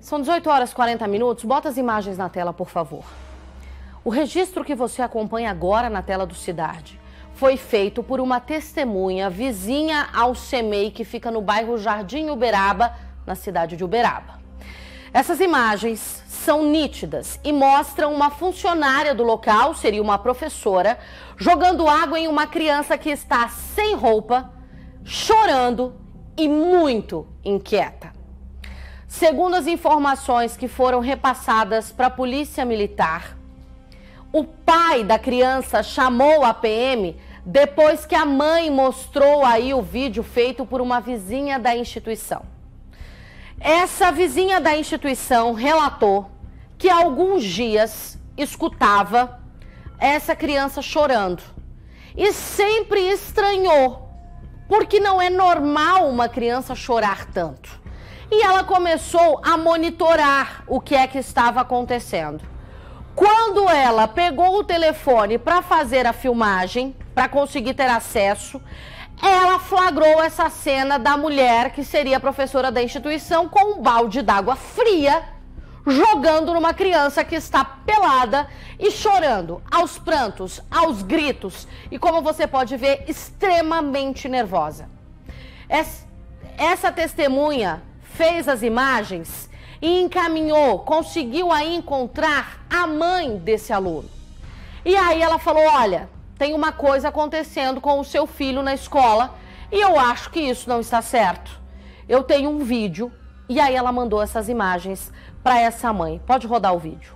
São 18 horas e 40 minutos. Bota as imagens na tela, por favor. O registro que você acompanha agora na tela do Cidade foi feito por uma testemunha vizinha ao CEMEI, que fica no bairro Jardim Uberaba, na cidade de Uberaba. Essas imagens são nítidas e mostram uma funcionária do local, seria uma professora, jogando água em uma criança que está sem roupa, chorando e muito inquieta. Segundo as informações que foram repassadas para a Polícia Militar, o pai da criança chamou a PM depois que a mãe mostrou aí o vídeo feito por uma vizinha da instituição. Essa vizinha da instituição relatou que há alguns dias escutava essa criança chorando e sempre estranhou, porque não é normal uma criança chorar tanto. E ela começou a monitorar o que é que estava acontecendo. Quando ela pegou o telefone para fazer a filmagem, para conseguir ter acesso, ela flagrou essa cena da mulher, que seria a professora da instituição, com um balde d'água fria, jogando numa criança que está pelada e chorando, aos prantos, aos gritos, e como você pode ver, extremamente nervosa. Essa testemunha fez as imagens e encaminhou, conseguiu aí encontrar a mãe desse aluno. E aí ela falou: olha, tem uma coisa acontecendo com o seu filho na escola e eu acho que isso não está certo. Eu tenho um vídeo. E aí ela mandou essas imagens para essa mãe. Pode rodar o vídeo.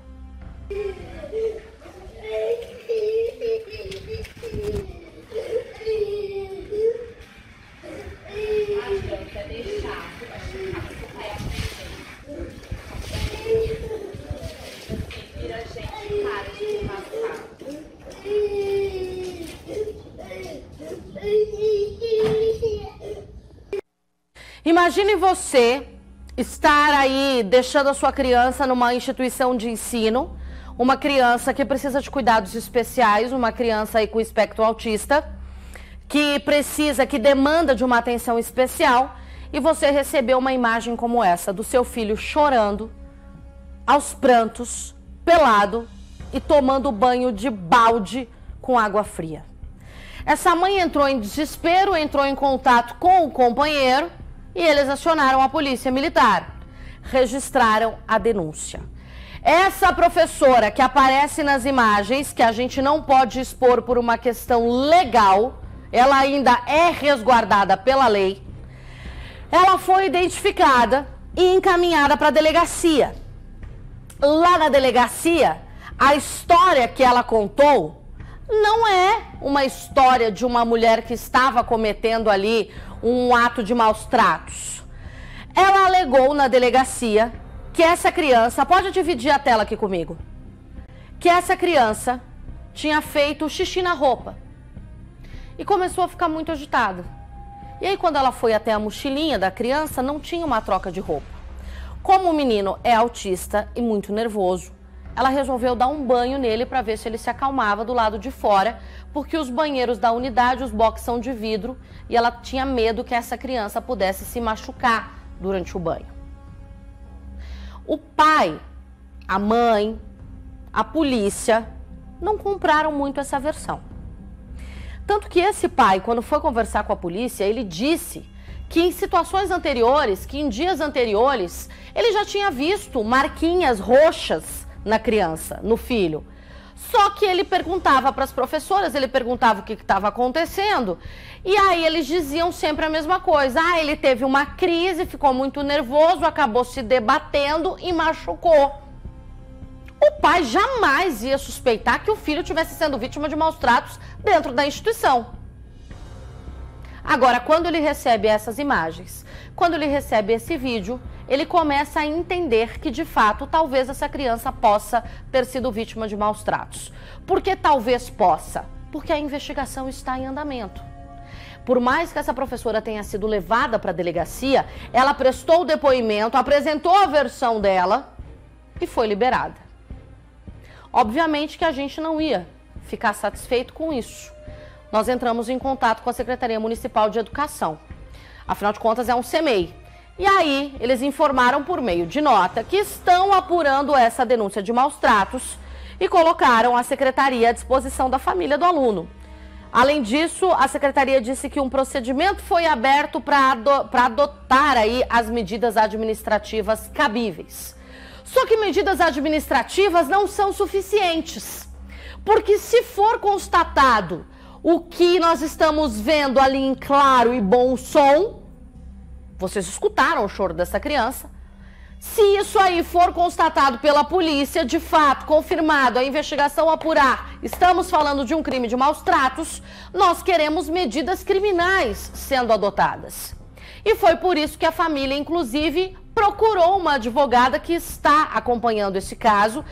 Imagine você estar aí deixando a sua criança numa instituição de ensino, uma criança que precisa de cuidados especiais, uma criança aí com espectro autista, que demanda de uma atenção especial, e você recebeu uma imagem como essa, do seu filho chorando, aos prantos, pelado e tomando banho de balde com água fria. Essa mãe entrou em desespero, entrou em contato com o companheiro, e eles acionaram a Polícia Militar, registraram a denúncia. Essa professora que aparece nas imagens, que a gente não pode expor por uma questão legal, ela ainda é resguardada pela lei, ela foi identificada e encaminhada para a delegacia. Lá na delegacia, a história que ela contou não é uma história de uma mulher que estava cometendo ali um ato de maus tratos. Ela alegou na delegacia que essa criança, pode dividir a tela aqui comigo, que essa criança tinha feito xixi na roupa e começou a ficar muito agitada. E aí, quando ela foi até a mochilinha da criança, não tinha uma troca de roupa. Como o menino é autista e muito nervoso, ela resolveu dar um banho nele para ver se ele se acalmava do lado de fora, porque os banheiros da unidade, os boxes são de vidro, e ela tinha medo que essa criança pudesse se machucar durante o banho. O pai, a mãe, a polícia não compraram muito essa versão. Tanto que esse pai, quando foi conversar com a polícia, ele disse que em situações anteriores, que em dias anteriores, ele já tinha visto marquinhas roxas na criança, no filho. Só que ele perguntava para as professoras, ele perguntava o que estava acontecendo, e aí eles diziam sempre a mesma coisa. Ah, ele teve uma crise, ficou muito nervoso, acabou se debatendo e machucou. O pai jamais ia suspeitar que o filho estivesse sendo vítima de maus tratos dentro da instituição. Agora, quando ele recebe essas imagens, quando ele recebe esse vídeo, ele começa a entender que, de fato, talvez essa criança possa ter sido vítima de maus tratos. Por que talvez possa? Porque a investigação está em andamento. Por mais que essa professora tenha sido levada para a delegacia, ela prestou o depoimento, apresentou a versão dela e foi liberada. Obviamente que a gente não ia ficar satisfeito com isso. Nós entramos em contato com a Secretaria Municipal de Educação. Afinal de contas, é um CEMEI. E aí, eles informaram por meio de nota que estão apurando essa denúncia de maus tratos e colocaram a secretaria à disposição da família do aluno. Além disso, a secretaria disse que um procedimento foi aberto para adotar aí as medidas administrativas cabíveis. Só que medidas administrativas não são suficientes, porque se for constatado o que nós estamos vendo ali em claro e bom som, vocês escutaram o choro dessa criança. Se isso aí for constatado pela polícia, de fato, confirmado, a investigação apurar, estamos falando de um crime de maus tratos, nós queremos medidas criminais sendo adotadas. E foi por isso que a família, inclusive, procurou uma advogada que está acompanhando esse caso